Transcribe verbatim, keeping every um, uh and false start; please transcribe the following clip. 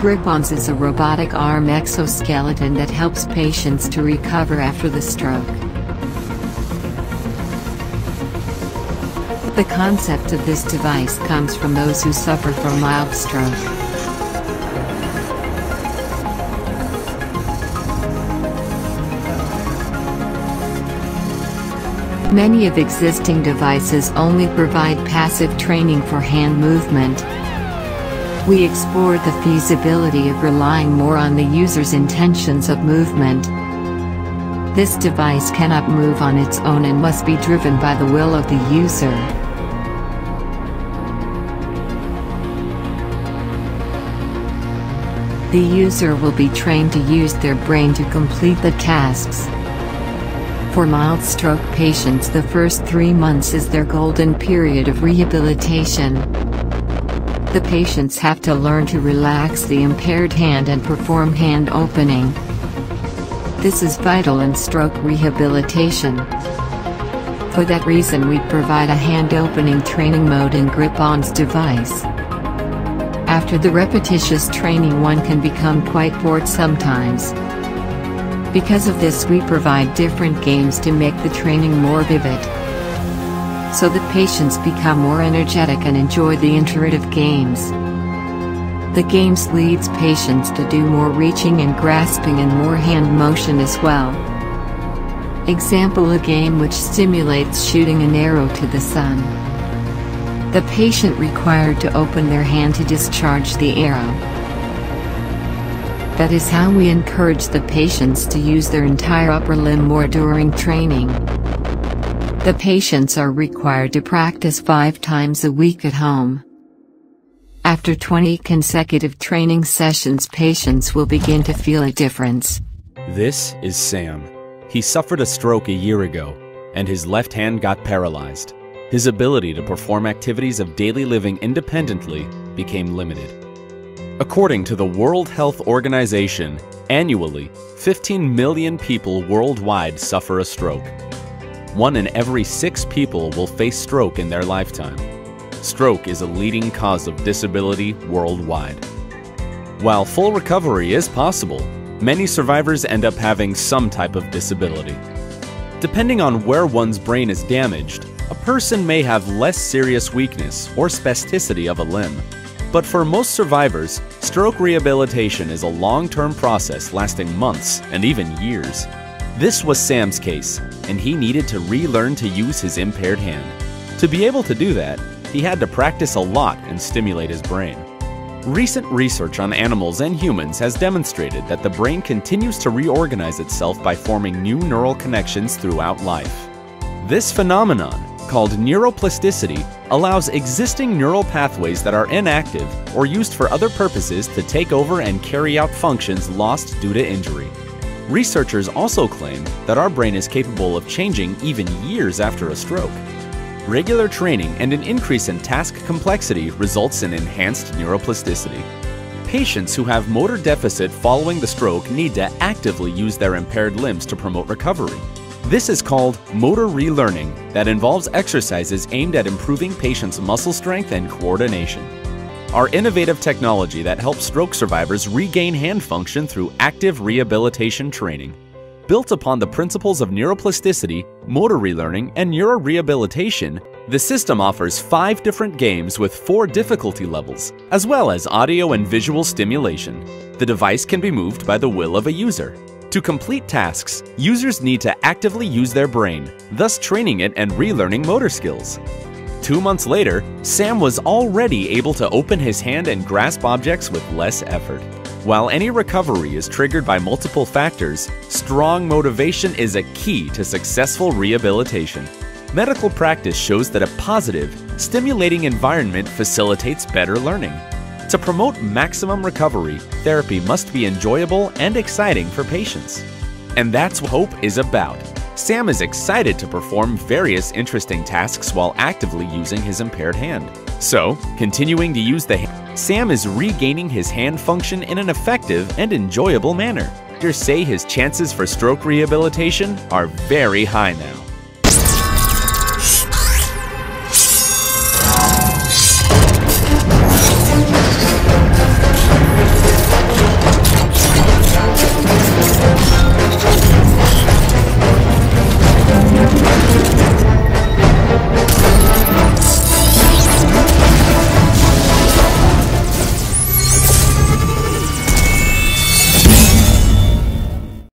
Grip-Ons is a robotic arm exoskeleton that helps patients to recover after the stroke. The concept of this device comes from those who suffer from mild stroke. Many of existing devices only provide passive training for hand movement. We explored the feasibility of relying more on the user's intentions of movement. This device cannot move on its own and must be driven by the will of the user. The user will be trained to use their brain to complete the tasks. For mild stroke patients, the first three months is their golden period of rehabilitation. The patients have to learn to relax the impaired hand and perform hand opening. This is vital in stroke rehabilitation. For that reason, we provide a hand opening training mode in Grip-On's device. After the repetitious training, one can become quite bored sometimes. Because of this, we provide different games to make the training more vivid, so that patients become more energetic and enjoy the iterative games. The games leads patients to do more reaching and grasping and more hand motion as well. Example: a game which stimulates shooting an arrow to the sun. The patient required to open their hand to discharge the arrow. That is how we encourage the patients to use their entire upper limb more during training. The patients are required to practice five times a week at home. After twenty consecutive training sessions, patients will begin to feel a difference. This is Sam. He suffered a stroke a year ago, and his left hand got paralyzed. His ability to perform activities of daily living independently became limited. According to the World Health Organization, annually, fifteen million people worldwide suffer a stroke. One in every six people will face stroke in their lifetime. Stroke is a leading cause of disability worldwide. While full recovery is possible, many survivors end up having some type of disability. Depending on where one's brain is damaged, a person may have less serious weakness or spasticity of a limb. But for most survivors, stroke rehabilitation is a long-term process lasting months and even years. This was Sam's case, and he needed to relearn to use his impaired hand. To be able to do that, he had to practice a lot and stimulate his brain. Recent research on animals and humans has demonstrated that the brain continues to reorganize itself by forming new neural connections throughout life. This phenomenon, called neuroplasticity, allows existing neural pathways that are inactive or used for other purposes to take over and carry out functions lost due to injury. Researchers also claim that our brain is capable of changing even years after a stroke. Regular training and an increase in task complexity results in enhanced neuroplasticity. Patients who have motor deficit following the stroke need to actively use their impaired limbs to promote recovery. This is called motor relearning, that involves exercises aimed at improving patients' muscle strength and coordination. Our innovative technology that helps stroke survivors regain hand function through active rehabilitation training. Built upon the principles of neuroplasticity, motor relearning, and neurorehabilitation, the system offers five different games with four difficulty levels, as well as audio and visual stimulation. The device can be moved by the will of a user. To complete tasks, users need to actively use their brain, thus training it and relearning motor skills. Two months later, Sam was already able to open his hand and grasp objects with less effort. While any recovery is triggered by multiple factors, strong motivation is a key to successful rehabilitation. Medical practice shows that a positive, stimulating environment facilitates better learning. To promote maximum recovery, therapy must be enjoyable and exciting for patients. And that's what HOPE is about. Sam is excited to perform various interesting tasks while actively using his impaired hand. So, continuing to use the hand, Sam is regaining his hand function in an effective and enjoyable manner. Doctors say his chances for stroke rehabilitation are very high now.